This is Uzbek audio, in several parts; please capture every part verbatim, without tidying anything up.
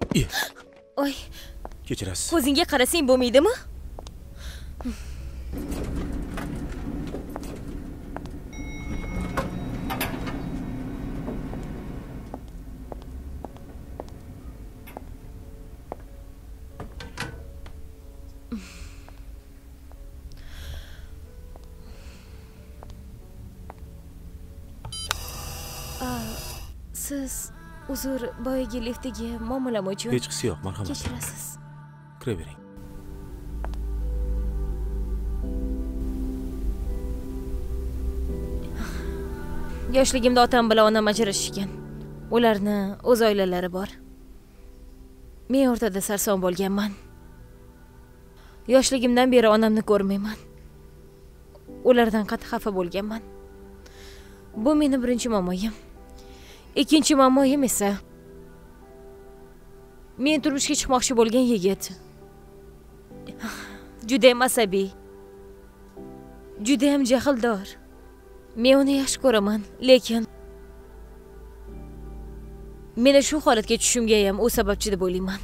Oy. Kechirasiz. Ko'zingga qarasang bo'lmaydimi? Siz uzr, boyagi liftdagi muomalam uchun hech qisi yo'q, marhamat. Kechirasiz. Kiravering. Yoshligimda otam bilan onam ajrashishgan. Ularni o'z oilalari bor. Men o'rtada sarson bo'lganman. Yoshligimdan beri onamni ko'rmayman. Ulardan qattiq xafa bo'lganman. Bu meni birinchi muammoyim. Ikkinchi muammoyim esa men turmushga chiqmoqchi bo'lgan yigit. Juda ham asabiy. Juda ham jahldor. Men uni yaxshi ko'raman, lekin meni shu holatga tushishimga ham u sababchi deb o'ylayman.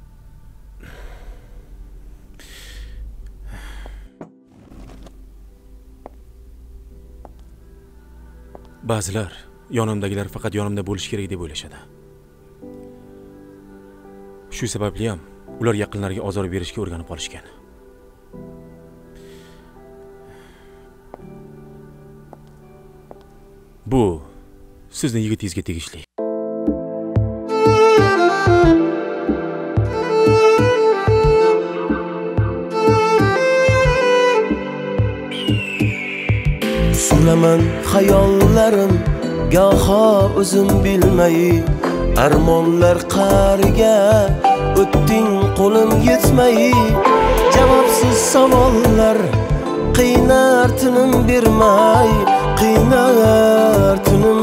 Ba'zilar yonimdagilar faqat yonimda bo'lish kerak deb o'ylashadi. Shu sababli ham ular yaqinlariga ozor berishga o'rganib qolishgan. Bu sizning yigitingizga tegishli. Suraman hayollarim goho o'zim bilmay, armonlar qariga o'tding qo'lim yetmay, javobsiz savollar qiynar tinim bermay, qiynar tinim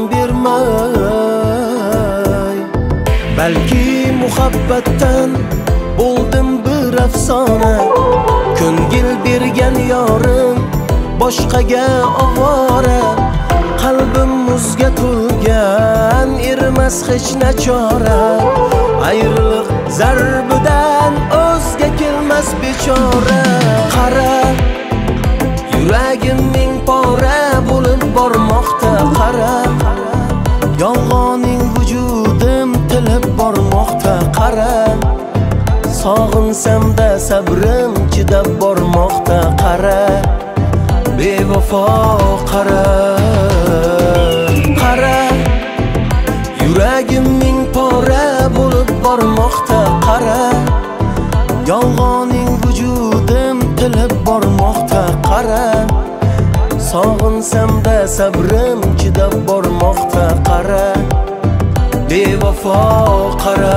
bermay. Balki muhabbatdan bo'ldim bir afsona, ko'ngil bergan yorim boshqaga ovora, qalbim muzga to'lgan, erimas hech nachora. Ayriliq zarbidan o'zga kelmas bechora. Qara, yuragim ming pora bo'lib bormoqda. Qara, yolg'oning vujudim tilib bormoqda. Qara, sog'insam-da sabrim chidab bormoqda. Qara, bevafo qara. Qara, yuragim ming pora bo'lib bormoqda. Qara, yolg'oning vujudim tilib bormoqda. Qara, sog'insam-da sabrim chidab bormoqda. Qara, bevafo qara.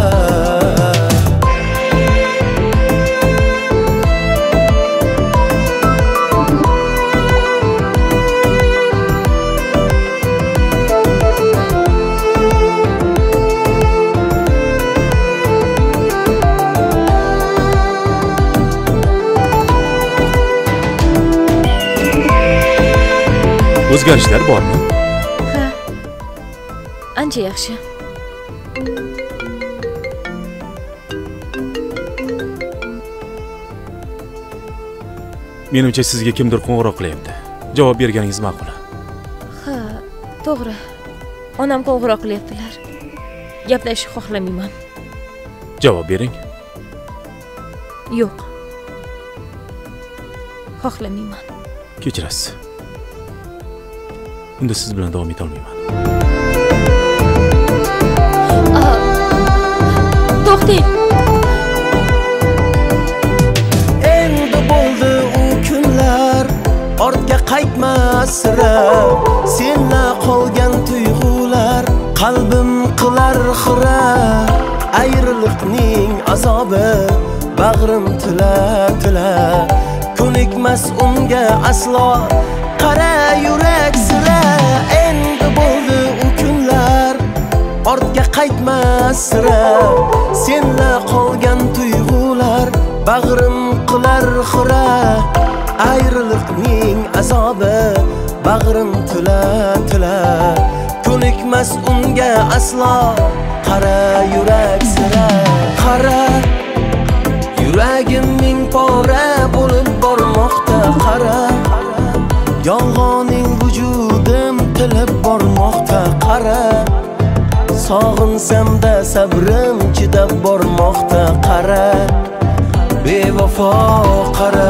O'zgarishlar bormi? Ha. Ancha yaxshi. Menimcha sizga kimdir qo'ng'iroq qilyapti. Javob berganingiz ma'qul. Ha, to'g'ri. Onam qo'ng'iroq qilyaptilar. Gaplashishni xohlamayman. Javob bering. Yo'q. Xohlamayman. Kechirasiz. Unda siz bilan davom eta olmayman. To'xtang. Endi bo'ldi u kunlar, ortga qaytmas sira. Senla qolgan tuyg'ular qalbim qilar xira. Ayriliqning azobi bag'rim tila tila. Ko'nikmas unga aslo, qara yurak sira. Endi bo'ldi u kunlar, ortga qaytmas sira. Senla qolgan tuyg'ular bag'rim qilar xira. Ayriliqning azobi bag'rim tila tila. Ko'nikmas unga aslo, qara yurak sira. Sog'insam-da sabrim chidab bormoqda qara bevafo qara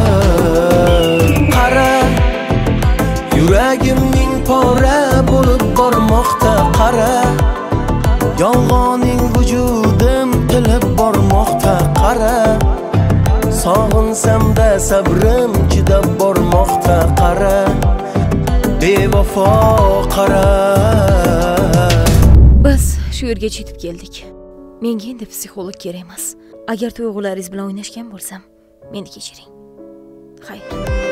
qara yuragimning pora bo'lib bormoqda qara yolg'oning vujudim tilib bormoqda qara Sog'insam-da sabrim chidab bormoqda qara bevafo qara Biz shu yerga yetib keldik. Menga endi psixolog kerak emas. Agar tuyg'ularingiz bilan o'ynashgan bo'lsam, meni kechiring. Xayr.